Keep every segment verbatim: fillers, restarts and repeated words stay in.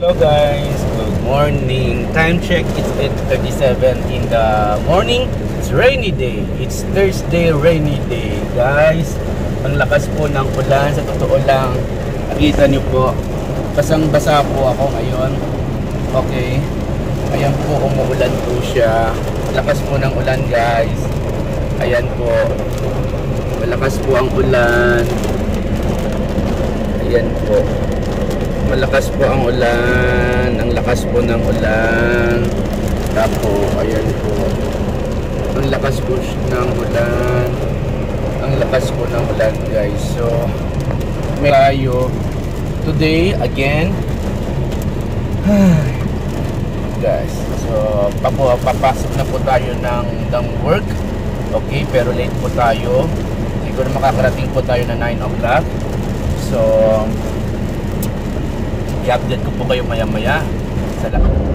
Hello guys, good morning. Time check, it's eight thirty-seven in the morning. It's rainy day. It's Thursday rainy day, guys. Ang lakas po ng ulan. Sa totoo lang, nakita niyo po, basang-basa po ako ngayon. Okay. Ayan po, umuulan po siya. Lakas po ng ulan, guys. Ayan po. Malakas po ang ulan. Ayan po. Malakas po ang ulan. Ang lakas po ng ulan. Tapos, ayan po. Ang lakas po ng ulan. Ang lakas po ng ulan, guys. So, may tayo today again. Guys, so papo, papasok na po tayo ng, ng work. Okay, pero late po tayo. Siguro makakarating po tayo na nine o'clock. So, i-update ko po kayo maya maya. Salamat.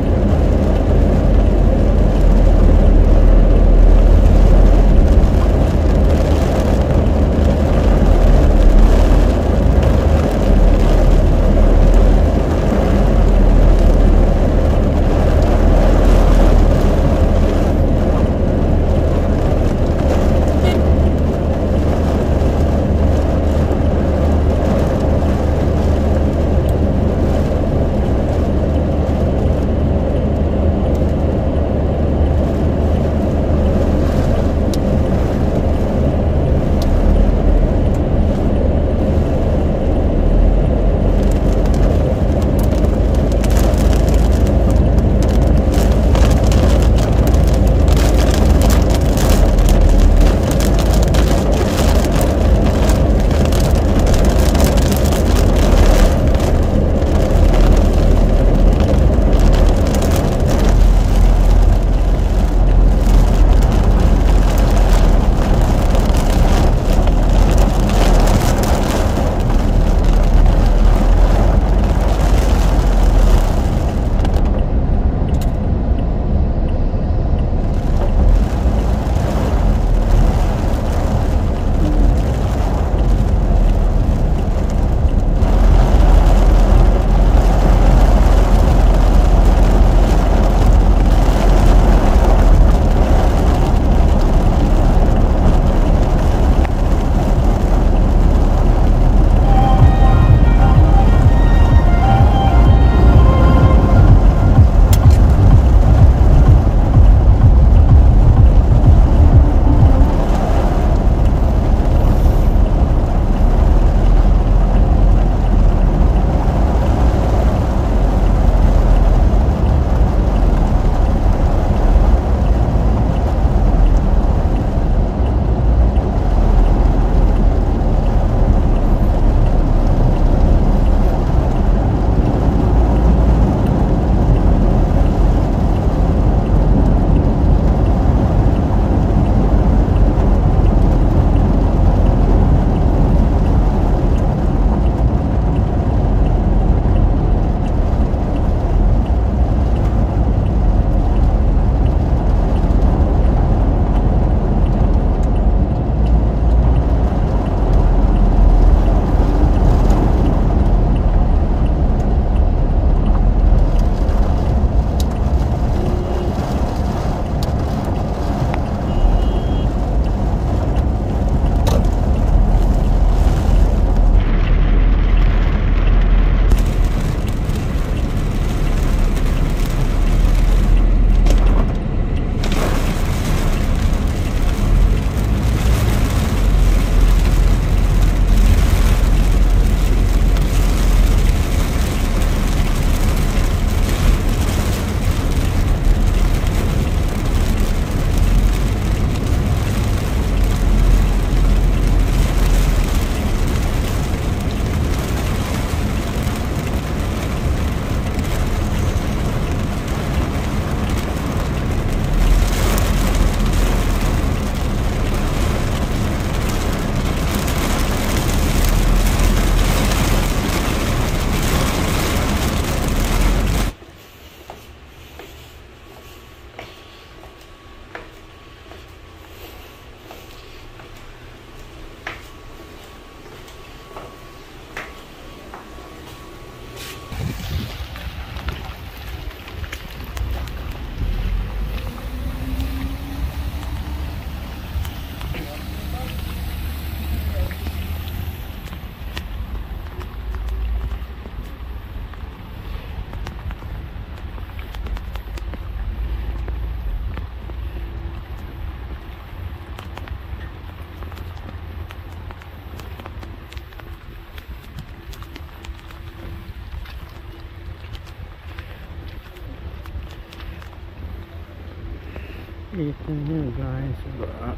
Ito nyo guys, ba?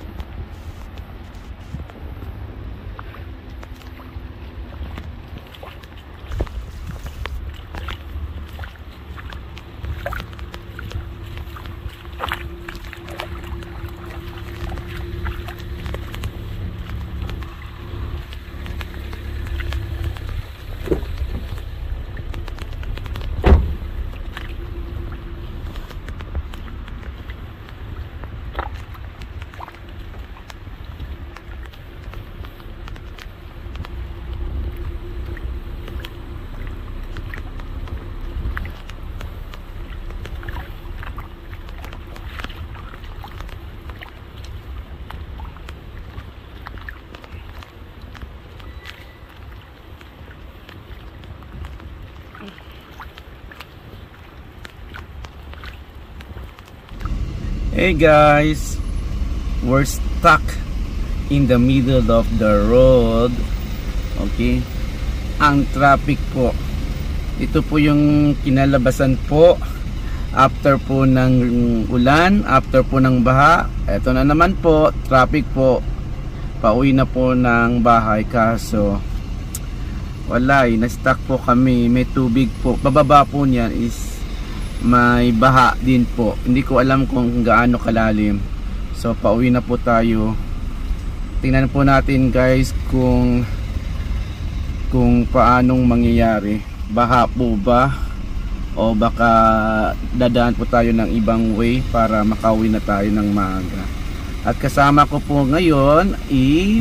Hey guys, we're stuck in the middle of the road. Okay, ang traffic po, ito po yung kinalabasan po after po ng ulan, after po ng baha. Ito na naman po, traffic po, pauwi na po ng bahay. Kaso wala eh, na-stuck po kami, may tubig po, bababa po niyan is may baha din po. Hindi ko alam kung gaano kalalim. So pauwi na po tayo. Tingnan po natin guys kung kung paanong mangyayari. Baha po ba o baka dadaan po tayo ng ibang way para makauwi na tayo ng maaga. At kasama ko po ngayon is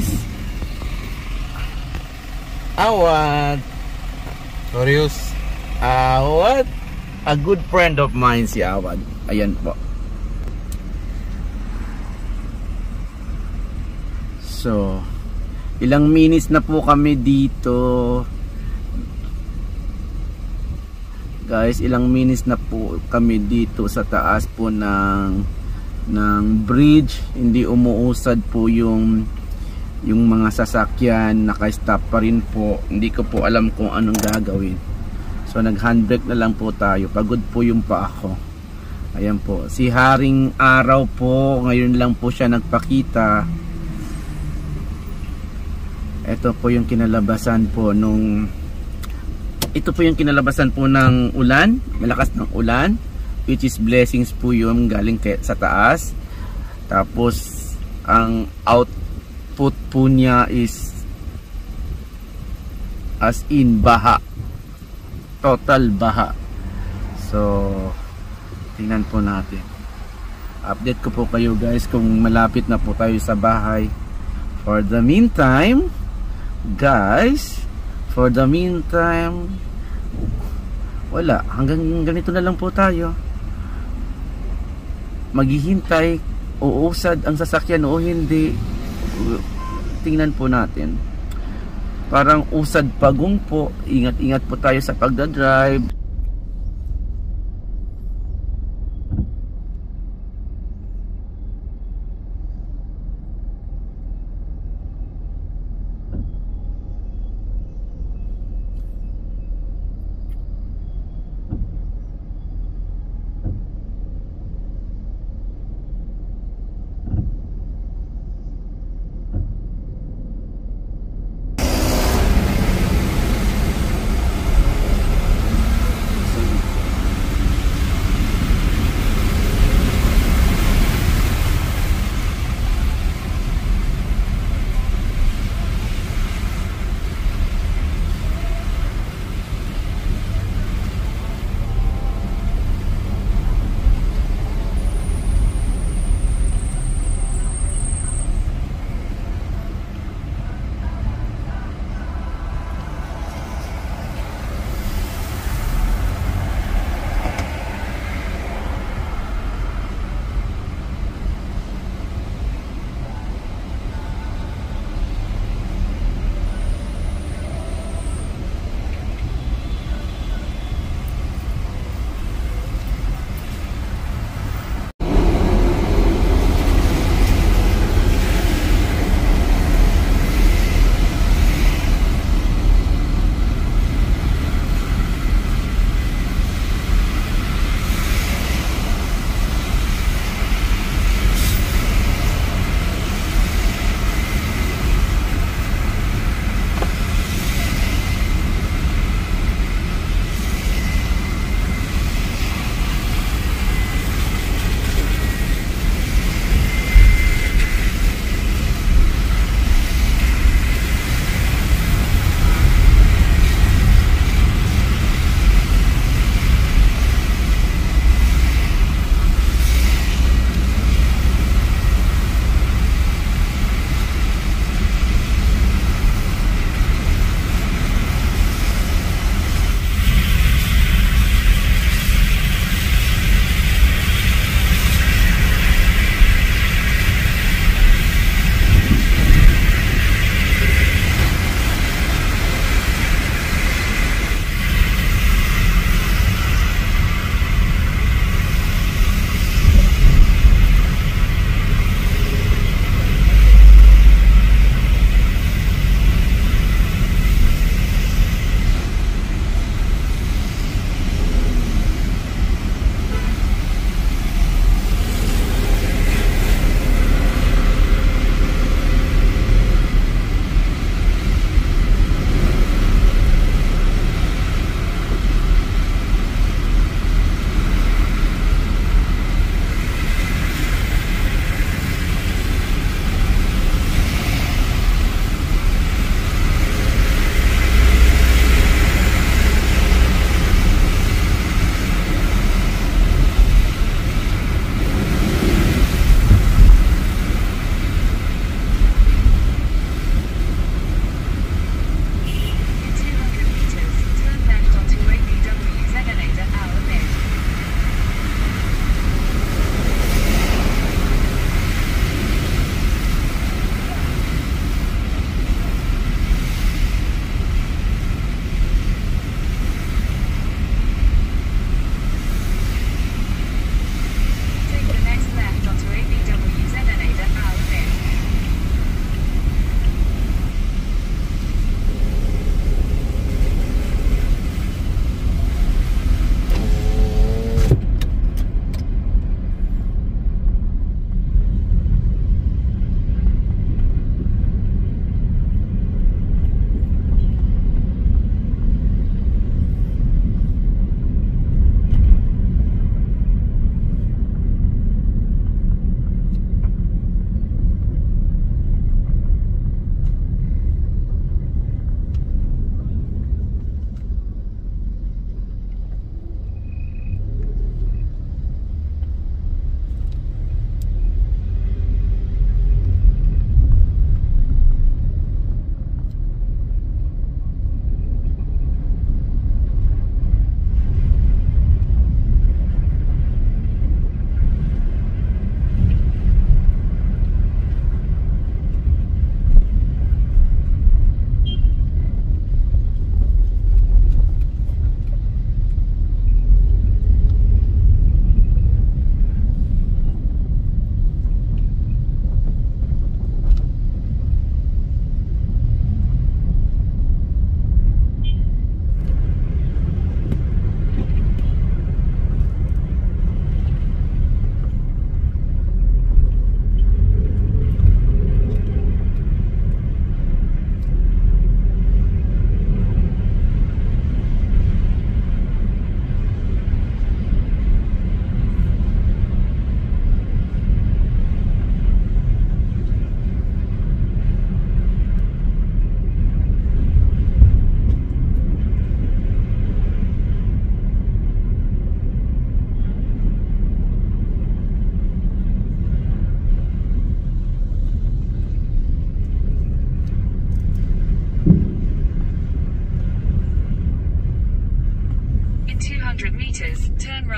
Awad. Curious. Awad, a good friend of mine si Awad. Ayan po. So, ilang minutes na po kami dito. Guys, ilang minutes na po kami dito sa taas po ng ng bridge. Hindi umuusad po yung yung mga sasakyan, naka-stop pa rin po. Hindi ko po alam kung anong gagawin. So nag-handbrake na lang po tayo. Pagod po yung pa ako. Ayan po. Si Haring Araw po, ngayon lang po siya nagpakita. Ito po yung kinalabasan po nung ito po yung kinalabasan po ng ulan, malakas ng ulan, which is blessings po yung galing kay, sa taas. Tapos ang output po niya is as in baha. Total baha. So tingnan po natin. Update ko po kayo guys kung malapit na po tayo sa bahay. For the meantime guys, for the meantime wala, hanggang ganito na lang po tayo. Maghihintay, uusad ang sasakyan o hindi. Tingnan po natin. Parang usad pagong po. Ingat-ingat po tayo sa pagdadrive.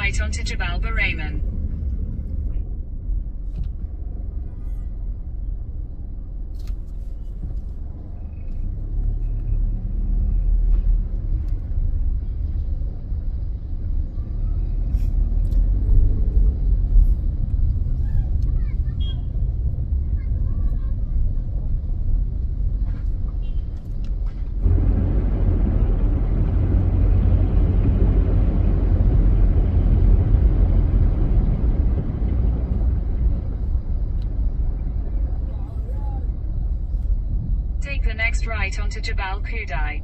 right onto Jabal Barayman. Take the next right onto Jabal Khudai.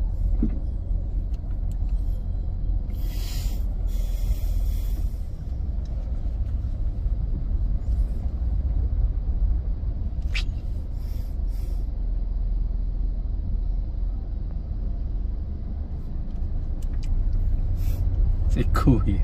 Si Kuya.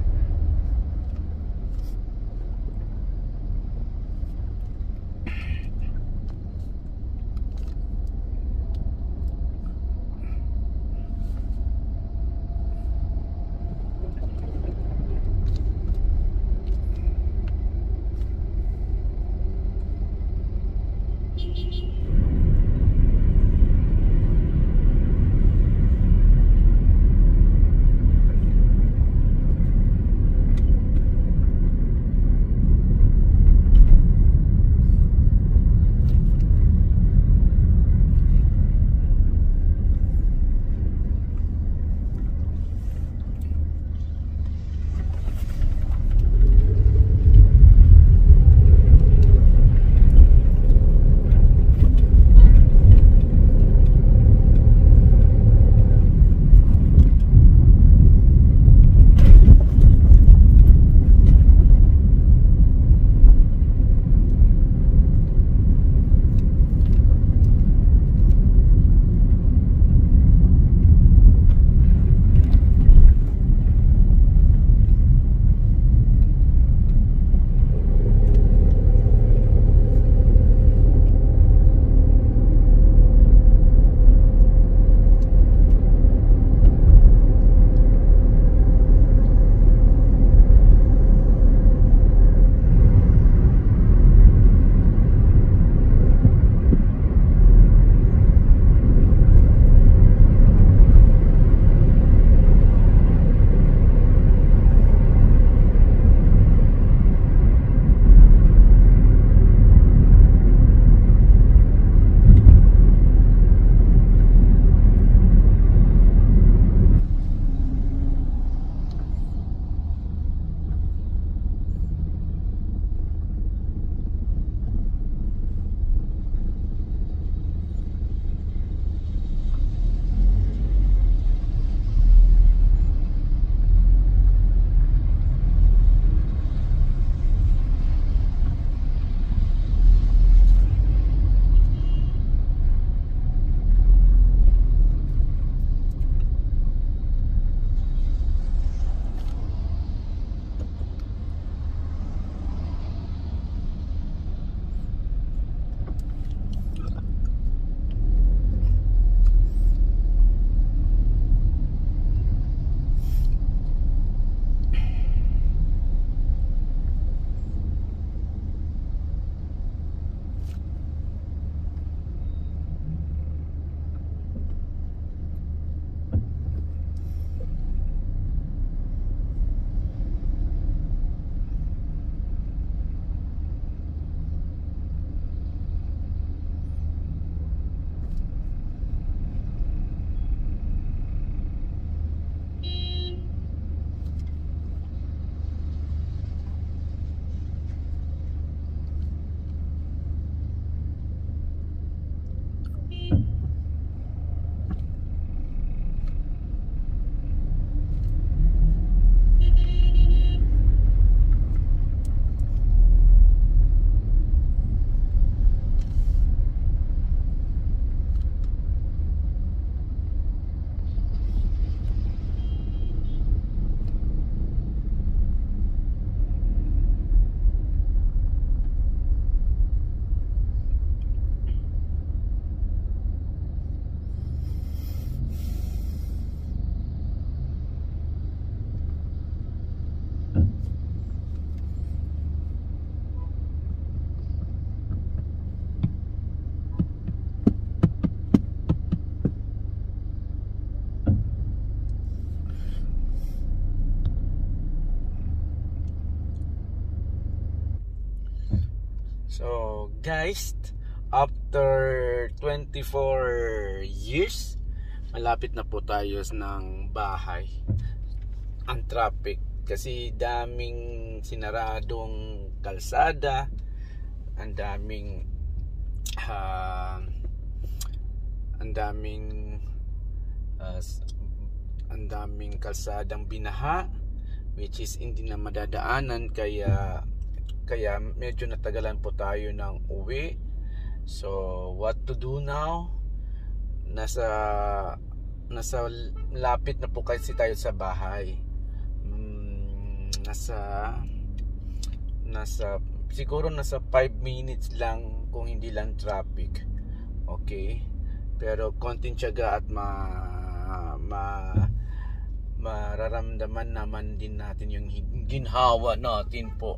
So guys, after twenty-four years, malapit na po tayo ng bahay. Ang traffic kasi daming sinaradong kalsada, ang daming uh, ang daming uh, ang daming kalsadang binaha, which is hindi na madadaanan, kaya kaya medyo natagalan po tayo ng uwi. So what to do now? Nasa nasa lapit na po kasi tayo sa bahay. Hmm, nasa nasa siguro nasa five minutes lang kung hindi lang traffic. Okay? Pero konting tiyaga at ma ma mararamdaman naman din natin yung ginhawa natin po.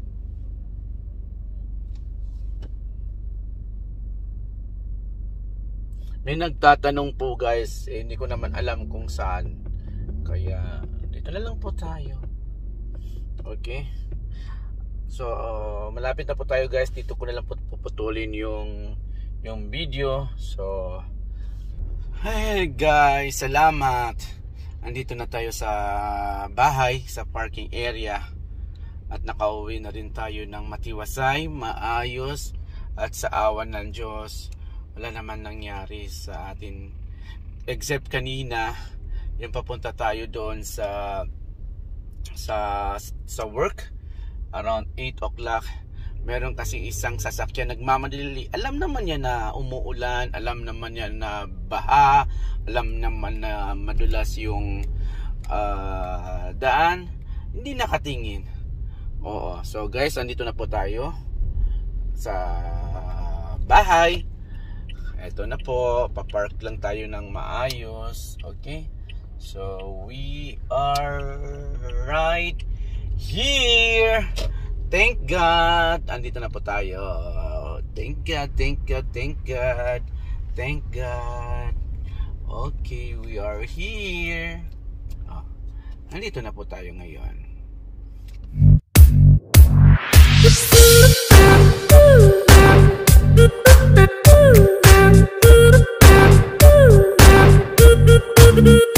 May nagtatanong po guys, eh, hindi ko naman alam kung saan. Kaya dito na lang po tayo. Okay? So uh, malapit na po tayo guys. Dito ko na lang po puputulin yung yung video. So hey guys, salamat. Andito na tayo sa bahay, sa parking area. At nakauwi na rin tayo ng matiwasay, maayos, at sa awan ng Diyos wala naman nangyari sa atin, except kanina yung papunta tayo doon sa sa sa work around eight o'clock. Meron kasi isang sasakyan nagmamadali. Alam naman niya na umuulan, alam naman niya na baha, alam naman na madulas yung uh, daan, hindi nakatingin. Oo, so guys, andito na po tayo sa bahay. Ito na po, papark lang tayo ng maayos. Okay? So, we are right here. Thank God. Andito na po tayo. Thank God, thank God, thank God. Thank God. Okay, we are here. Oh, andito na po tayo ngayon. Thank you.